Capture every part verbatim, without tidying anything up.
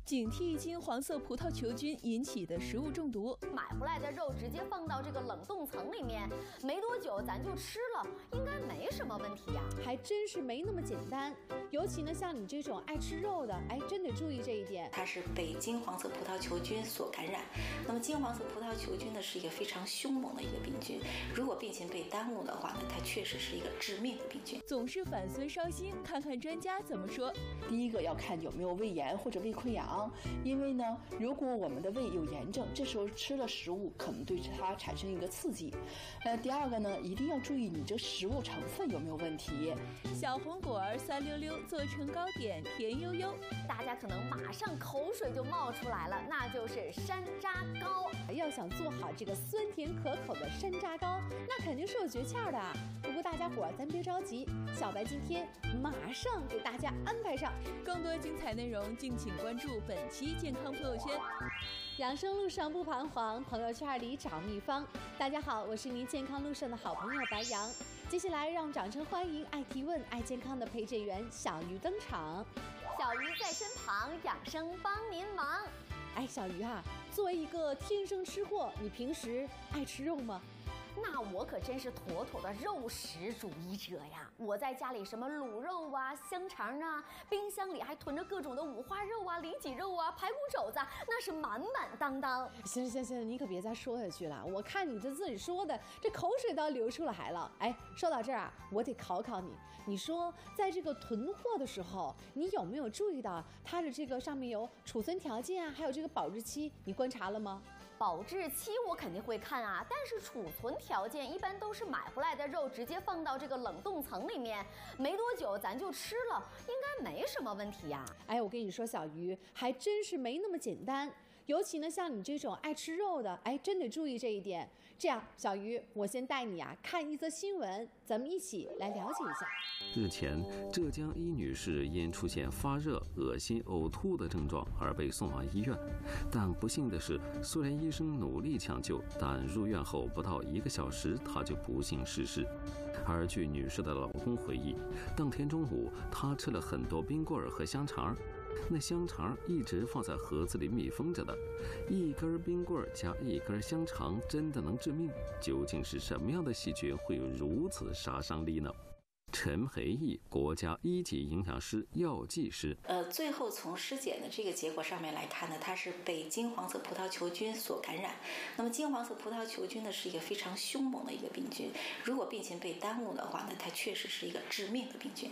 警惕金黄色葡萄球菌引起的食物中毒。 买回来的肉直接放到这个冷冻层里面，没多久咱就吃了，应该没什么问题呀。 还真是没那么简单，尤其呢像你这种爱吃肉的，哎，真得注意这一点。 它是被金黄色葡萄球菌所感染。那么金黄色葡萄球菌呢是一个非常凶猛的一个病菌，如果病情被耽误的话呢，它确实是一个致命的病菌。 总是反酸烧心，看看专家怎么说。 第一个要看有没有胃炎或者胃溃疡，因为呢，如果我们的胃有炎症，这时候吃了食物可能对它产生一个刺激。呃，第二个呢，一定要注意你这食物成分有没有问题。 小红果儿酸溜溜，做成糕点甜悠悠， 大家可能马上口水就冒出来了，那就是山楂糕。 要想做好这个酸甜可口的山楂糕，那肯定是有诀窍的。不过大家伙咱别着急，小白今天马上给大家安排上。 更多精彩内容，敬请关注本期健康朋友圈。 养生路上不彷徨，朋友圈里找秘方。大家好，我是您健康路上的好朋友白杨。接下来让掌声欢迎爱提问、爱健康的陪诊员小鱼登场。 小鱼在身旁，养生帮您忙。 哎，小鱼啊，作为一个天生吃货，你平时爱吃肉吗？ 那我可真是妥妥的肉食主义者呀！我在家里什么卤肉啊、香肠啊，冰箱里还囤着各种的五花肉啊、里脊肉啊、排骨肘子，那是满满当当。 行行行，你可别再说下去了，我看你这自己说的，这口水都要流出来了。哎，说到这儿啊，我得考考你，你说在这个囤货的时候，你有没有注意到它的这个上面有储存条件啊，还有这个保质期，你观察了吗？ 保质期我肯定会看啊，但是储存条件一般都是买回来的肉直接放到这个冷冻层里面，没多久咱就吃了，应该没什么问题呀。 哎，我跟你说，小鱼还真是没那么简单。尤其呢，像你这种爱吃肉的，哎，真得注意这一点。这样，小鱼，我先带你啊看一则新闻，咱们一起来了解一下。 日前，浙江一女士因出现发热、恶心、呕吐的症状而被送往医院，但不幸的是，虽然医生努力抢救，但入院后不到一个小时，她就不幸逝世。而据女士的老公回忆，当天中午她吃了很多冰棍儿和香肠。那香肠一直放在盒子里密封着的，一根冰棍加一根香肠真的能致命？究竟是什么样的细菌会有如此杀伤力呢？陈培义，国家一级营养师、药剂师。 呃，最后从尸检的这个结果上面来看呢，它是被金黄色葡萄球菌所感染。那么金黄色葡萄球菌呢是一个非常凶猛的一个病菌，如果病情被耽误的话呢，它确实是一个致命的病菌。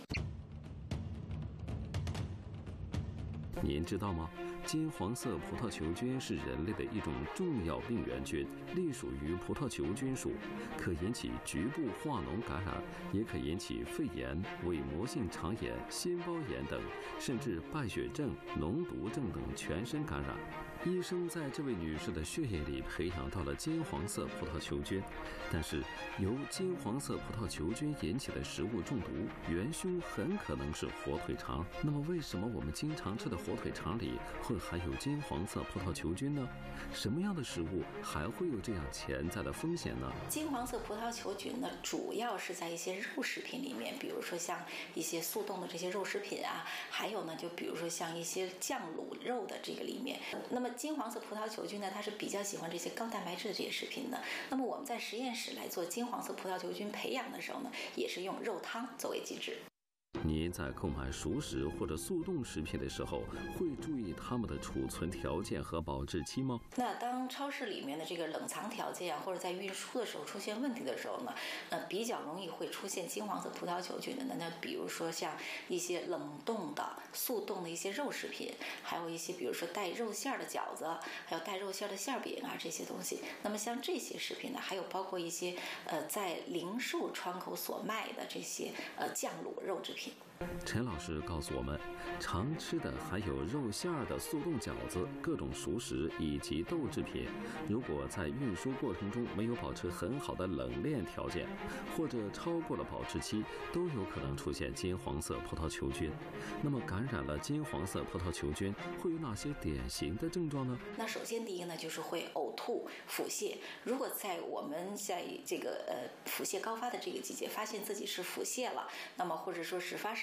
您知道吗？金黄色葡萄球菌是人类的一种重要病原菌，隶属于葡萄球菌属，可引起局部化脓感染，也可引起肺炎、伪膜性肠炎、心包炎等，甚至败血症、脓毒症等全身感染。医生在这位女士的血液里培养到了金黄色葡萄球菌，但是由金黄色葡萄球菌引起的食物中毒，元凶很可能是火腿肠。那么，为什么我们经常吃的火腿肠里会含有金黄色葡萄球菌呢？什么样的食物还会有这样潜在的风险呢？ 金黄色葡萄球菌呢，主要是在一些肉食品里面，比如说像一些速冻的这些肉食品啊，还有呢，就比如说像一些酱卤肉的这个里面。那么金黄色葡萄球菌呢，它是比较喜欢这些高蛋白质的这些食品的。那么我们在实验室来做金黄色葡萄球菌培养的时候呢，也是用肉汤作为基质。 您在购买熟食或者速冻食品的时候，会注意它们的储存条件和保质期吗？ 那当超市里面的这个冷藏条件啊，或者在运输的时候出现问题的时候呢，呃，比较容易会出现金黄色葡萄球菌的呢。那比如说像一些冷冻的、速冻的一些肉食品，还有一些比如说带肉馅的饺子，还有带肉馅的馅饼啊这些东西。那么像这些食品呢，还有包括一些呃在零售窗口所卖的这些呃酱卤肉制品。 陈老师告诉我们，常吃的含有肉馅儿的速冻饺子、各种熟食以及豆制品，如果在运输过程中没有保持很好的冷链条件，或者超过了保质期，都有可能出现金黄色葡萄球菌。那么感染了金黄色葡萄球菌会有哪些典型的症状呢？ 那首先第一个呢，就是会呕吐、腹泻。如果在我们在这个呃腹泻高发的这个季节，发现自己是腹泻了，那么或者说是发烧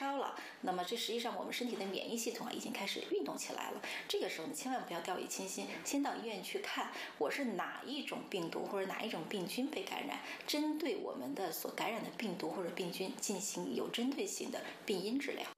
烧了，那么这实际上我们身体的免疫系统啊已经开始运动起来了。这个时候呢，千万不要掉以轻心，先到医院去看我是哪一种病毒或者哪一种病菌被感染，针对我们的所感染的病毒或者病菌进行有针对性的病因治疗。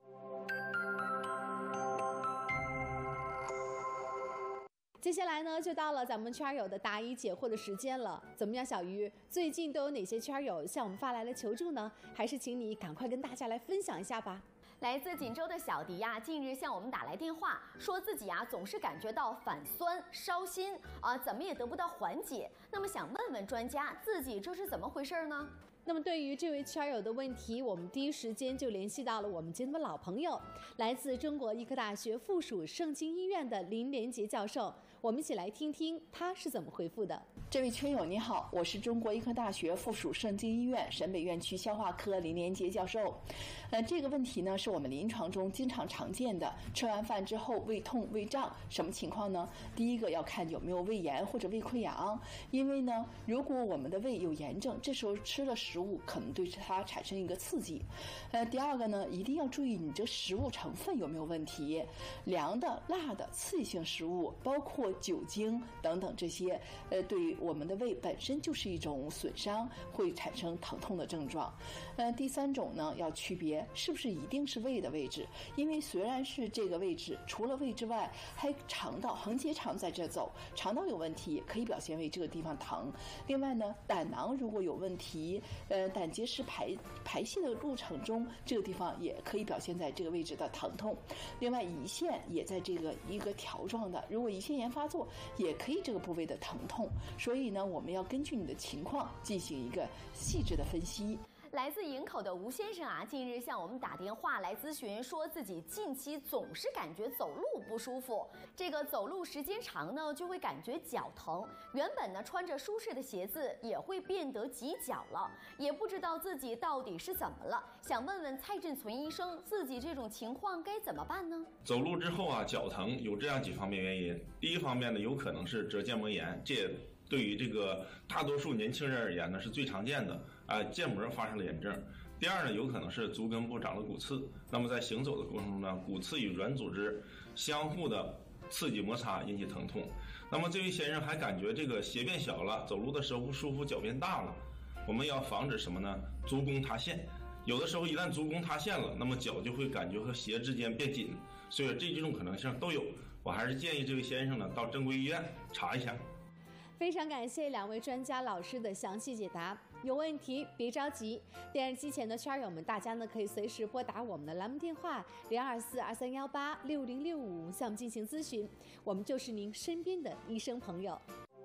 接下来呢，就到了咱们圈友的答疑解惑的时间了。怎么样，小鱼？最近都有哪些圈友向我们发来了求助呢？还是请你赶快跟大家来分享一下吧。 来自锦州的小迪呀、啊，近日向我们打来电话，说自己啊总是感觉到反酸、烧心啊，怎么也得不到缓解。那么想问问专家，自己这是怎么回事呢？ 那么对于这位圈友的问题，我们第一时间就联系到了我们节目的老朋友，来自中国医科大学附属盛京医院的林连杰教授。我们一起来听听他是怎么回复的。 这位圈友你好，我是中国医科大学附属盛京医院陕北院区消化科林连杰教授。呃，这个问题呢是我们临床中经常常见的，吃完饭之后胃痛、胃胀，什么情况呢？第一个要看有没有胃炎或者胃溃疡，因为呢，如果我们的胃有炎症，这时候吃了食物可能对它产生一个刺激。呃，第二个呢，一定要注意你这食物成分有没有问题，凉的、辣的、刺激性食物，包括酒精等等这些，呃，对于我们的胃本身就是一种损伤，会产生疼痛的症状。呃，第三种呢，要区别是不是一定是胃的位置，因为虽然是这个位置，除了胃之外，还肠道、横结肠在这走，肠道有问题可以表现为这个地方疼。另外呢，胆囊如果有问题，呃，胆结石排排泄的路程中，这个地方也可以表现在这个位置的疼痛。另外，胰腺也在这个一个条状的，如果胰腺炎发作，也可以这个部位的疼痛。所以呢，我们要根据你的情况进行一个细致的分析。 来自营口的吴先生啊，近日向我们打电话来咨询，说自己近期总是感觉走路不舒服，这个走路时间长呢，就会感觉脚疼。原本呢穿着舒适的鞋子也会变得挤脚了，也不知道自己到底是怎么了。想问问蔡振存医生，自己这种情况该怎么办呢？ 走路之后啊，脚疼有这样几方面原因。第一方面呢，有可能是折腱膜炎，这对于这个大多数年轻人而言呢，是最常见的。啊，腱膜发生了炎症。第二呢，有可能是足根部长了骨刺。那么在行走的过程中呢，骨刺与软组织相互的刺激摩擦，引起疼痛。那么这位先生还感觉这个鞋变小了，走路的时候不舒服，脚变大了。我们要防止什么呢？足弓塌陷。有的时候一旦足弓塌陷了，那么脚就会感觉和鞋之间变紧。所以这几种可能性都有。我还是建议这位先生呢，到正规医院查一下。 非常感谢两位专家老师的详细解答。有问题别着急，电视机前的圈友们，大家呢可以随时拨打我们的栏目电话零二四二三幺八六零六五向我们进行咨询，我们就是您身边的医生朋友。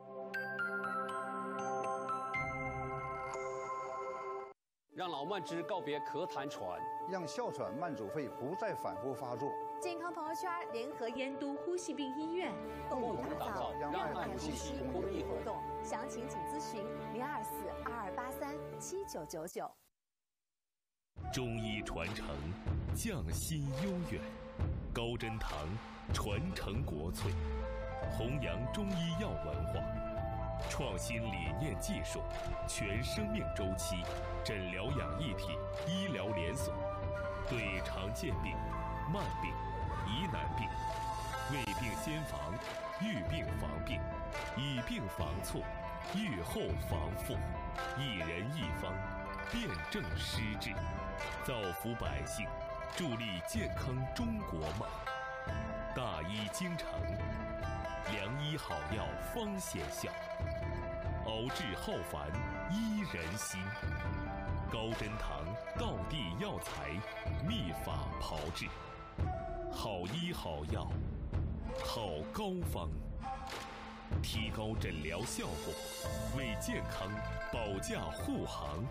让老慢支告别咳痰喘， 让哮喘慢阻肺不再反复发作。 健康朋友圈联合燕都呼吸病医院， 共同打造让爱呼吸公益活动。 详情请咨询零二四二二八三七九九九。 中医传承，匠心悠远，高真堂传承国粹，弘扬中医药文化，创新理念技术，全生命周期诊疗养一体医疗连锁，对常见病、慢病、疑难病，未病先防，预病防病，以病防错，预后防复，一人一方，辨证施治，造福百姓，助力健康中国梦。大医精诚，良医好药方显效，熬制浩繁医人心。高真堂道地药材，秘法炮制，好医好药，好膏方，提高诊疗效果，为健康保驾护航。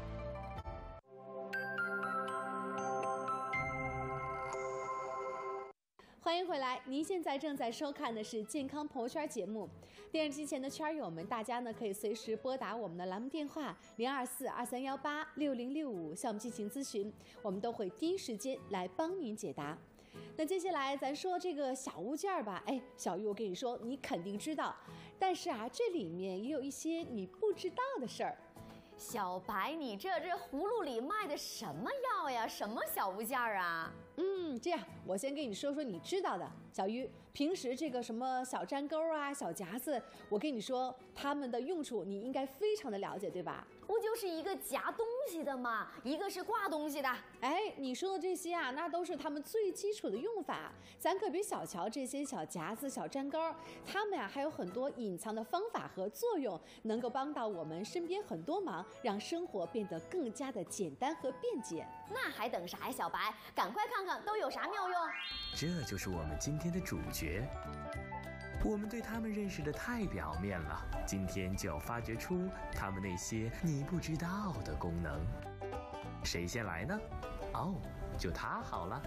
欢迎回来，您现在正在收看的是健康朋友圈节目。电视机前的圈友们，大家呢可以随时拨打我们的栏目电话零二四二三幺八六零六五向我们进行咨询，我们都会第一时间来帮您解答。那接下来咱说这个小物件吧，哎，小玉，我跟你说，你肯定知道，但是啊，这里面也有一些你不知道的事儿。 小白，你这这葫芦里卖的什么药呀？什么小物件啊？ 嗯，这样我先跟你说说你知道的。小鱼，平时这个什么小粘钩啊、小夹子，我跟你说它们的用处你应该非常的了解，对吧？ 不就是一个夹东西的吗？一个是挂东西的。 哎，你说的这些啊，那都是它们最基础的用法，咱可别小瞧这些小夹子、小粘钩，它们呀、啊、还有很多隐藏的方法和作用，能够帮到我们身边很多忙，让生活变得更加的简单和便捷。 那还等啥呀，小白？赶快看看都有啥妙用。 这就是我们今天的主角。我们对他们认识的太表面了，今天就要发掘出他们那些你不知道的功能。谁先来呢？哦，就他好了。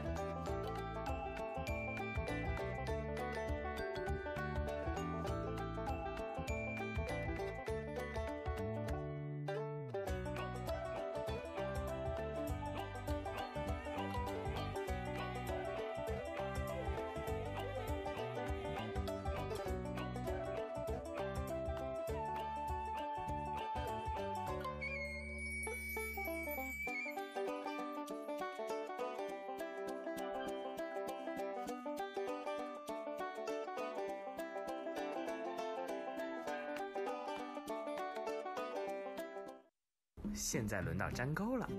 现在轮到粘钩了。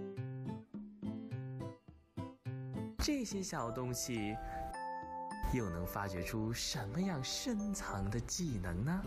这些小东西又能发掘出什么样深藏的技能呢？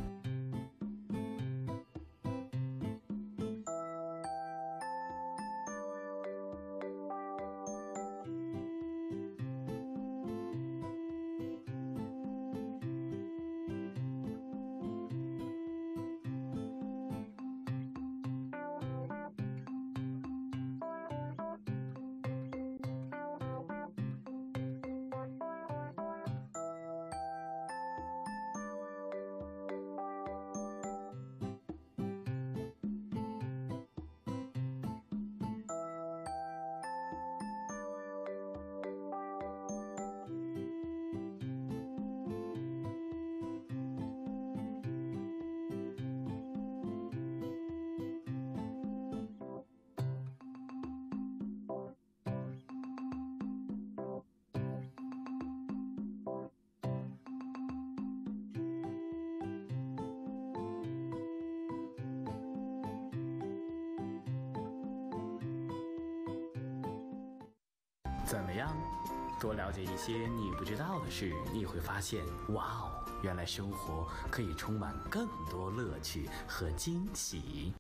怎么样？多了解一些你不知道的事，你会发现，哇哦，原来生活可以充满更多乐趣和惊喜。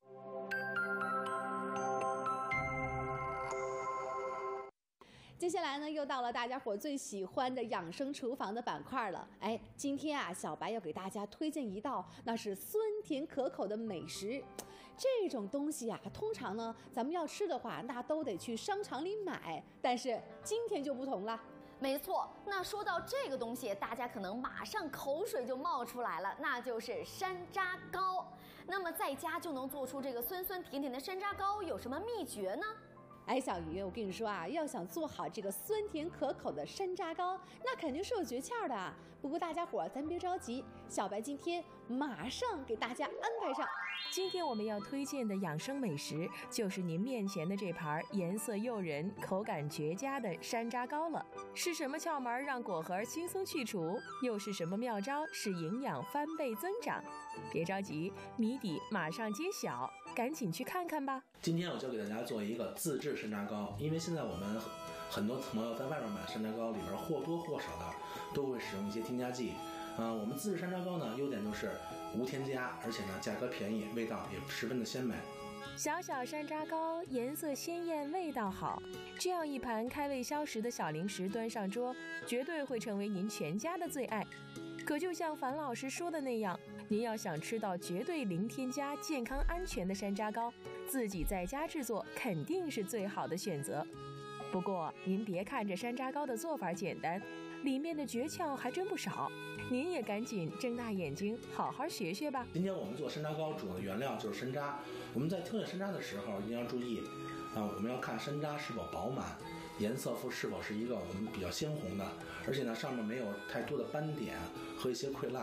接下来呢，又到了大家伙最喜欢的养生厨房的板块了。哎，今天啊，小白要给大家推荐一道，那是酸甜可口的美食。这种东西啊，通常呢，咱们要吃的话，那都得去商场里买。但是今天就不同了。 没错，那说到这个东西，大家可能马上口水就冒出来了，那就是山楂糕。那么在家就能做出这个酸酸甜甜的山楂糕，有什么秘诀呢？ 哎，小鱼，我跟你说啊，要想做好这个酸甜可口的山楂糕，那肯定是有诀窍的啊。不过大家伙咱别着急，小白今天马上给大家安排上。 今天我们要推荐的养生美食，就是您面前的这盘颜色诱人、口感绝佳的山楂糕了。是什么窍门让果核轻松去除？又是什么妙招使营养翻倍增长？别着急，谜底马上揭晓，赶紧去看看吧。 今天我就给大家做一个自制山楂糕，因为现在我们很多朋友在外面买山楂糕里边或多或少的都会使用一些添加剂。呃，我们自制山楂糕呢，优点就是无添加，而且呢价格便宜，味道也十分的鲜美。 小小山楂糕颜色鲜艳，味道好，这样一盘开胃消食的小零食端上桌，绝对会成为您全家的最爱。可就像樊老师说的那样，您要想吃到绝对零添加、健康安全的山楂糕，自己在家制作肯定是最好的选择。不过您别看这山楂糕的做法简单，里面的诀窍还真不少，您也赶紧睁大眼睛好好学学吧。 今天我们做山楂糕主要的原料就是山楂，我们在挑选山楂的时候一定要注意啊，我们要看山楂是否饱满，颜色是否是一个我们比较鲜红的，而且呢上面没有太多的斑点和一些溃烂，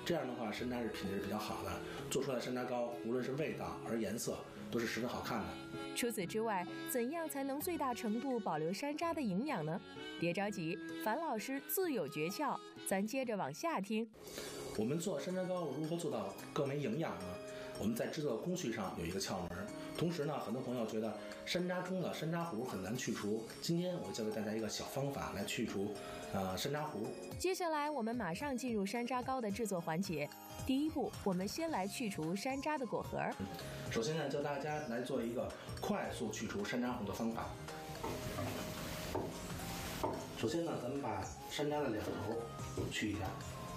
这样的话山楂是品质比较好的，做出来的山楂糕无论是味道而颜色都是十分好看的。 除此之外，怎样才能最大程度保留山楂的营养呢？别着急，樊老师自有诀窍，咱接着往下听。 我们做山楂糕如何做到更为营养呢？我们在制作工序上有一个窍门，同时呢，很多朋友觉得山楂中的山楂糊很难去除。今天我教给大家一个小方法来去除，呃，山楂糊。 接下来我们马上进入山楂糕的制作环节。第一步，我们先来去除山楂的果核。 首先呢，教大家来做一个快速去除山楂糊的方法。首先呢，咱们把山楂的两头去一下。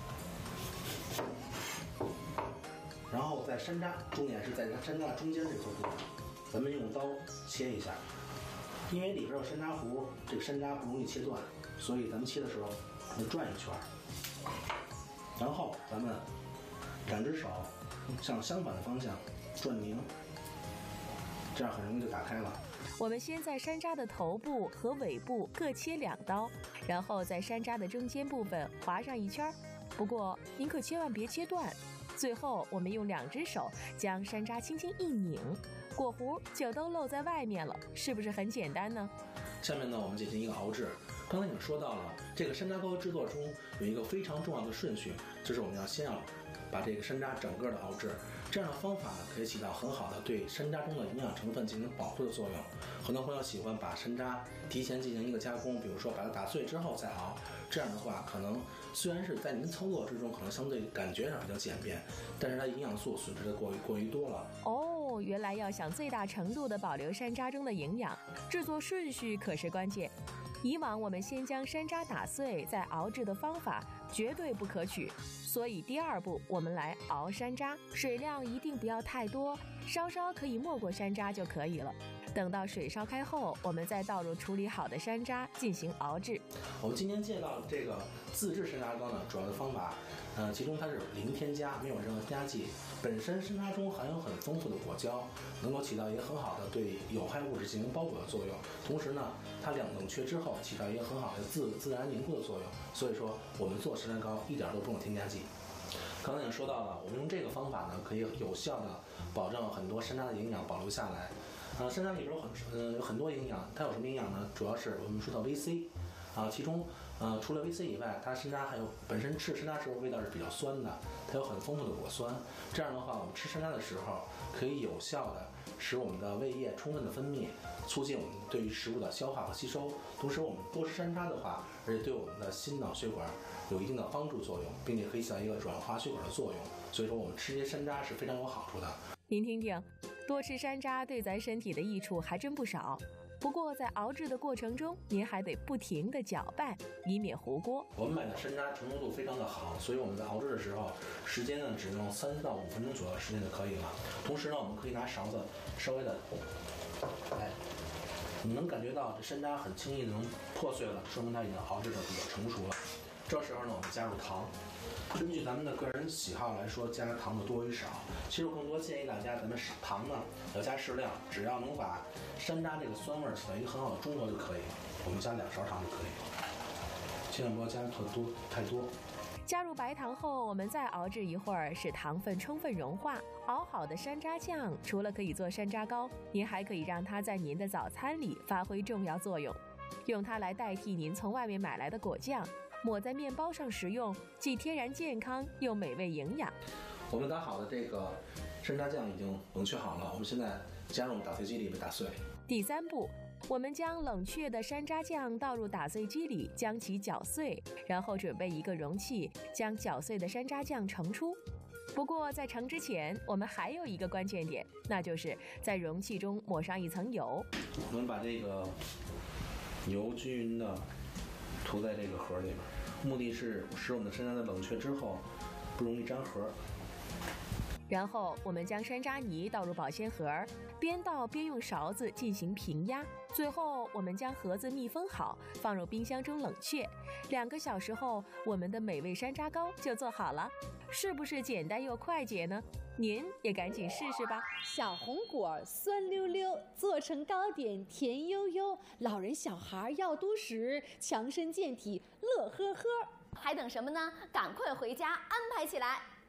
然后在山楂，重点是在它山楂中间这块部分，咱们用刀切一下。因为里边有山楂糊，这个山楂不容易切断，所以咱们切的时候，咱们转一圈，然后咱们两只手向相反的方向转拧，这样很容易就打开了。 我们先在山楂的头部和尾部各切两刀，然后在山楂的中间部分划上一圈。不过您可千万别切断。最后，我们用两只手将山楂轻轻一拧，果糊就都露在外面了，是不是很简单呢？ 下面呢，我们进行一个熬制。刚才已经说到了，这个山楂糕制作中有一个非常重要的顺序，就是我们要先要把这个山楂整个的熬制。这样的方法呢，可以起到很好的对山楂中的营养成分进行保护的作用。很多朋友喜欢把山楂提前进行一个加工，比如说把它打碎之后再熬。这样的话，可能虽然是在您操作之中可能相对感觉上比较简便，但是它营养素损失的过于过于多了。 哦，原来要想最大程度的保留山楂中的营养，制作顺序可是关键。以往我们先将山楂打碎再熬制的方法绝对不可取，所以第二步我们来熬山楂，水量一定不要太多，稍稍可以没过山楂就可以了。等到水烧开后，我们再倒入处理好的山楂进行熬制。 我们今天介绍这个自制山楂糕呢，主要的方法，呃，其中它是零添加，没有任何添加剂。本身山楂中含有很丰富的果胶，能够起到一个很好的对有害物质进行包裹的作用。同时呢，它两冷却之后起到一个很好的自自然凝固的作用。所以说，我们做山楂糕一点都不用添加剂。刚才已经说到了，我们用这个方法呢，可以有效的保证很多山楂的营养保留下来。呃，山楂里边有很呃有很多营养，它有什么营养呢？主要是我们说到 V C， 啊，其中呃除了 V C 以外，它山楂还有本身吃山楂时候味道是比较酸的，它有很丰富的果酸。这样的话，我们吃山楂的时候可以有效的使我们的胃液充分的分泌，促进我们对于食物的消化和吸收。同时，我们多吃山楂的话，而且对我们的心脑血管有一定的帮助作用，并且可以起到一个软化血管的作用。所以说，我们吃这些山楂是非常有好处的。 您听听，多吃山楂对咱身体的益处还真不少。不过在熬制的过程中，您还得不停地搅拌，以免糊锅。 我们买的山楂成熟度非常的好，所以我们在熬制的时候，时间呢只用三到五分钟左右的时间就可以了。同时呢，我们可以拿勺子稍微的，哎，你能感觉到这山楂很轻易的能破碎了，说明它已经熬制的比较成熟了。这时候呢，我们加入糖。根据咱们的个人喜好来说，加糖的多与少。其实我更多建议大家，咱们糖呢要加适量，只要能把山楂这个酸味起到一个很好的中和就可以了。我们加两勺糖就可以了，千万不要加特多太多。 加入白糖后，我们再熬制一会儿，使糖分充分融化。熬好的山楂酱除了可以做山楂糕，您还可以让它在您的早餐里发挥重要作用，用它来代替您从外面买来的果酱。抹在面包上食用，既天然健康又美味营养。 我们打好的这个山楂酱已经冷却好了，我们现在加入打碎机里被打碎。 第三步，我们将冷却的山楂酱倒入打碎机里，将其搅碎，然后准备一个容器，将搅碎的山楂酱盛出。不过在盛之前，我们还有一个关键点，那就是在容器中抹上一层油。 我们把这个油均匀的涂在这个盒里边，目的是使我们的山楂在冷却之后不容易粘盒。 然后我们将山楂泥倒入保鲜盒，边倒边用勺子进行平压。最后我们将盒子密封好，放入冰箱中冷却。两个小时后，我们的美味山楂糕就做好了。是不是简单又快捷呢？您也赶紧试试吧。 小红果酸溜溜，做成糕点甜悠悠，老人小孩要多食，强身健体乐呵呵。 还等什么呢？赶快回家安排起来。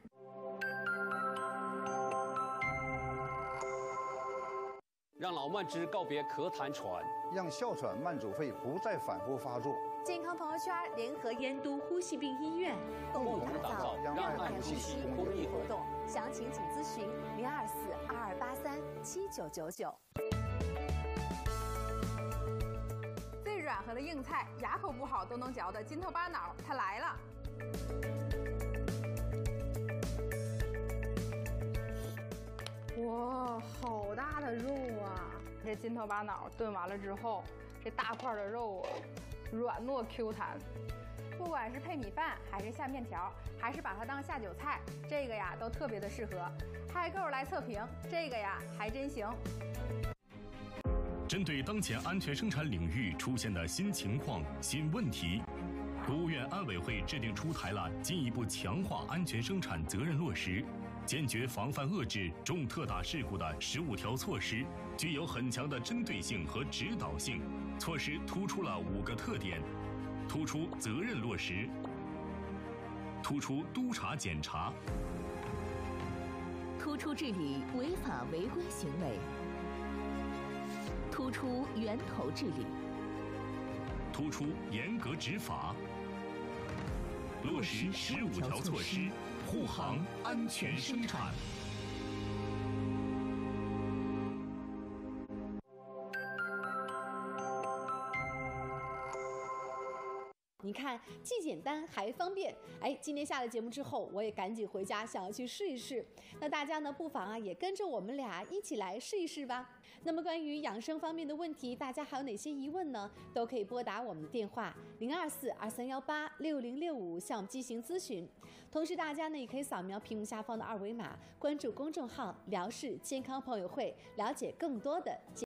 让老慢支告别咳痰喘， 让哮喘、慢阻肺不再反复发作。 健康朋友圈联合燕都呼吸病医院共同打造让爱呼吸公益活动，详情请咨询零二四二二八三七九九九。 最软和的硬菜，牙口不好都能嚼的筋头巴脑，它来了。哇，好大的肉啊！这筋头巴脑炖完了之后，这大块的肉啊，软糯 Q 弹。不管是配米饭，还是下面条，还是把它当下酒菜，这个呀都特别的适合。嗨购来测评，这个呀还真行。 针对当前安全生产领域出现的新情况、新问题，国务院安委会制定出台了进一步强化安全生产责任落实、坚决防范遏制重特大事故的十五条措施，具有很强的针对性和指导性。措施突出了五个特点：突出责任落实，突出督查检查， 突出治理违法违规行为，突出源头治理， 突出严格执法，落实十五条措施，护航安全生产。 你看，既简单还方便。哎，今天下了节目之后，我也赶紧回家，想要去试一试。那大家呢，不妨啊也跟着我们俩一起来试一试吧。那么关于养生方面的问题，大家还有哪些疑问呢？都可以拨打我们的电话零二四二三幺八六零六五向我们进行咨询。同时，大家呢也可以扫描屏幕下方的二维码，关注公众号“辽视健康朋友会”，了解更多的。